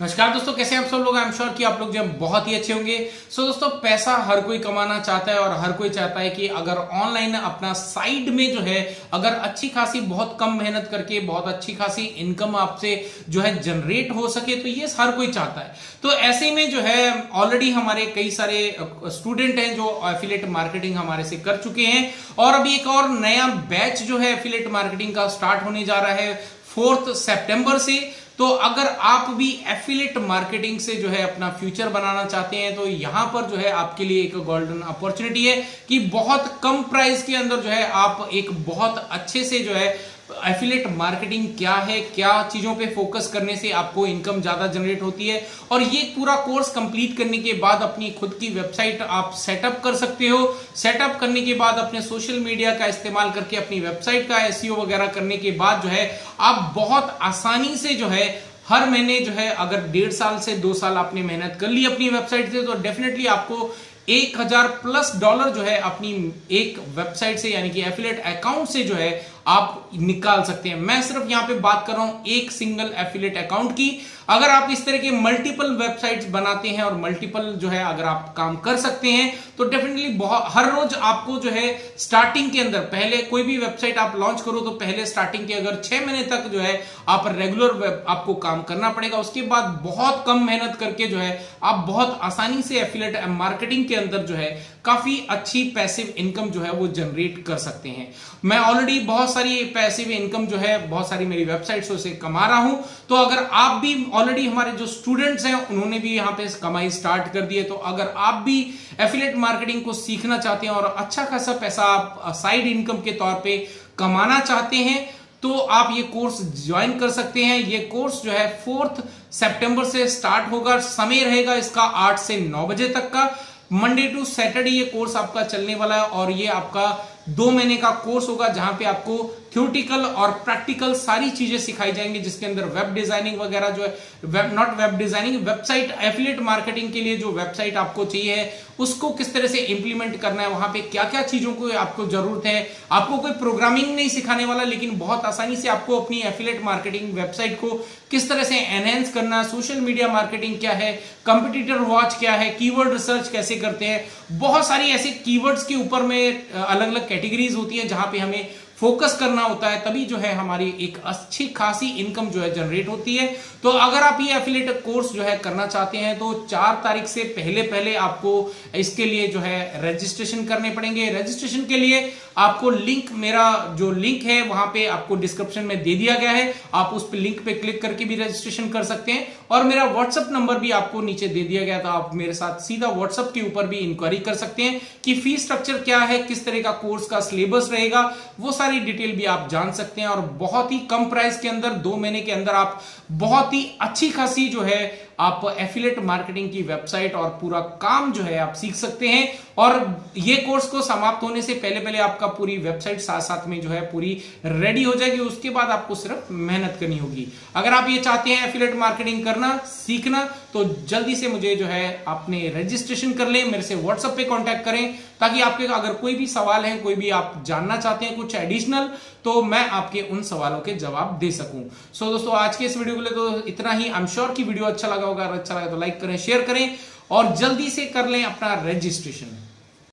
नमस्कार दोस्तों, कैसे हैं आप सब लोग। आई एम श्योर कि आप लोग जो बहुत ही अच्छे होंगे। दोस्तों, पैसा हर कोई कमाना चाहता है और हर कोई चाहता है कि अगर ऑनलाइन अपना साइड में जो है अगर अच्छी खासी बहुत कम मेहनत करके बहुत अच्छी खासी इनकम आपसे जो है जनरेट हो सके, तो ये हर कोई चाहता है। तो ऐसे में जो है ऑलरेडी हमारे कई सारे स्टूडेंट हैं जो एफिलिएट मार्केटिंग हमारे से कर चुके हैं और अभी एक और नया बैच जो है एफिलिएट मार्केटिंग का स्टार्ट होने जा रहा है 4 सितंबर से। तो अगर आप भी एफिलिएट मार्केटिंग से जो है अपना फ्यूचर बनाना चाहते हैं तो यहां पर जो है आपके लिए एक गोल्डन अपॉर्चुनिटी है कि बहुत कम प्राइस के अंदर जो है आप एक बहुत अच्छे से जो है एफिलिएट मार्केटिंग क्या है, क्या चीजों पे फोकस करने से आपको इनकम ज्यादा जनरेट होती है, और ये पूरा कोर्स कंप्लीट करने के बाद अपनी खुद की वेबसाइट आप सेटअप कर सकते हो। सेटअप करने के बाद अपने सोशल मीडिया का इस्तेमाल करके अपनी वेबसाइट का एसईओ वगैरह करने के बाद जो है आप बहुत आसानी से जो है हर महीने जो है अगर 1.5 साल से 2 साल आपने मेहनत कर ली अपनी वेबसाइट से, तो डेफिनेटली आपको $1000+ जो है अपनी एक वेबसाइट से यानी कि एफिलिएट अकाउंट से जो है आप निकाल सकते हैं। मैं सिर्फ यहां पे बात कर रहा हूं एक सिंगल एफिलिएट अकाउंट की। अगर आप इस तरह के मल्टीपल वेबसाइट्स बनाते हैं और मल्टीपल जो है अगर आप काम कर सकते हैं तो डेफिनेटली हर रोज आपको जो है स्टार्टिंग के अंदर पहले कोई भी वेबसाइट आप लॉन्च करो तो पहले स्टार्टिंग के अगर 6 महीने तक जो है आप रेगुलर आपको काम करना पड़ेगा। उसके बाद बहुत कम मेहनत करके जो है आप बहुत आसानी से एफिलिएट मार्केटिंग के अंदर जो है काफी अच्छी पैसिव इनकम जो है वो जनरेट कर सकते हैं। मैं ऑलरेडी बहुत सारी पैसिव इनकम जो है बहुत सारी मेरी वेबसाइट्स से कमा रहा हूं। तो अगर आप भी ऑलरेडी हमारे जो स्टूडेंट्स हैं उन्होंने भी यहां पे कमाई स्टार्ट कर दी है, तो अगर आप भी एफिलिएट मार्केटिंग को सीखना चाहते हैं और अच्छा खासा पैसा आप साइड इनकम के तौर पे कमाना चाहते हैं तो आप ये कोर्स ज्वाइन कर सकते हैं। ये कोर्स जो है 4 सितंबर से स्टार्ट होगा। समय रहेगा इसका 8 से 9 बजे तक का। मंडे टू सैटरडे ये कोर्स आपका चलने वाला है और ये आपका 2 महीने का कोर्स होगा जहां पे आपको थ्योरेटिकल और प्रैक्टिकल सारी चीजें सिखाई जाएंगी, जिसके अंदर वेब डिजाइनिंग वगैरह जो है not web designing, website affiliate marketing के लिए जो वेबसाइट आपको चाहिए है उसको किस तरह से इंप्लीमेंट करना है, वहां पे क्या क्या चीजों को आपको जरूरत है। आपको कोई प्रोग्रामिंग नहीं सिखाने वाला, लेकिन बहुत आसानी से आपको अपनी एफिलिएट मार्केटिंग वेबसाइट को किस तरह से एनहेंस करना, सोशल मीडिया मार्केटिंग क्या है, कंपटीटर वॉच क्या है, कीवर्ड रिसर्च कैसे करते हैं। बहुत सारी ऐसे कीवर्ड्स के ऊपर में अलग अलग कैटेगरीज होती है जहां पे हमें फोकस करना होता है, तभी जो है हमारी एक अच्छी खासी इनकम जो है जनरेट होती है। तो अगर आप ये एफिलिएट कोर्स जो है करना चाहते हैं तो 4 तारीख से पहले आपको इसके लिए जो है रजिस्ट्रेशन करने पड़ेंगे। रजिस्ट्रेशन के लिए आपको लिंक, मेरा जो लिंक है वहां पे आपको डिस्क्रिप्शन में दे दिया गया है, आप उस पे लिंक पे क्लिक करके भी रजिस्ट्रेशन कर सकते हैं और मेरा व्हाट्सएप नंबर भी आपको नीचे दे दिया गया था। आप मेरे साथ सीधा व्हाट्सएप के ऊपर भी इंक्वायरी कर सकते हैं कि फीस स्ट्रक्चर क्या है, किस तरह का कोर्स का सिलेबस रहेगा, वो सारी डिटेल भी आप जान सकते हैं। और बहुत ही कम प्राइस के अंदर 2 महीने के अंदर आप बहुत ही अच्छी खासी जो है आप एफिलिएट मार्केटिंग की वेबसाइट और पूरा काम जो है आप सीख सकते हैं। और ये कोर्स को समाप्त होने से पहले आपका पूरी वेबसाइट साथ में जो है पूरी रेडी हो जाएगी। उसके बाद आपको सिर्फ मेहनत करनी होगी। अगर आप ये चाहते हैं एफिलिएट मार्केटिंग करना सीखना तो जल्दी से मुझे जो है अपने रजिस्ट्रेशन कर लें, मेरे से व्हाट्सएप पे कांटेक्ट करें ताकि आपके अगर कोई भी सवाल है, कोई भी आप जानना चाहते हैं कुछ एडिशनल, तो मैं आपके उन सवालों के जवाब दे सकूं। सो दोस्तों, आज के इस वीडियो के लिए तो इतना ही। आई एम श्योर कि वीडियो अच्छा लगा होगा। अगर अच्छा लगा तो लाइक करें, शेयर करें और जल्दी से कर लें अपना रजिस्ट्रेशन।